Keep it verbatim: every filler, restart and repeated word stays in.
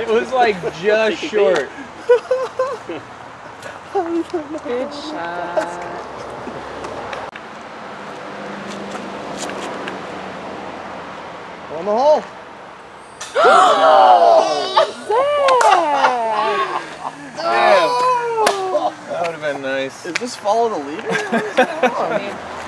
It was like just short. Good shot. On the hole. Damn. That would have been nice. Just follow the leader?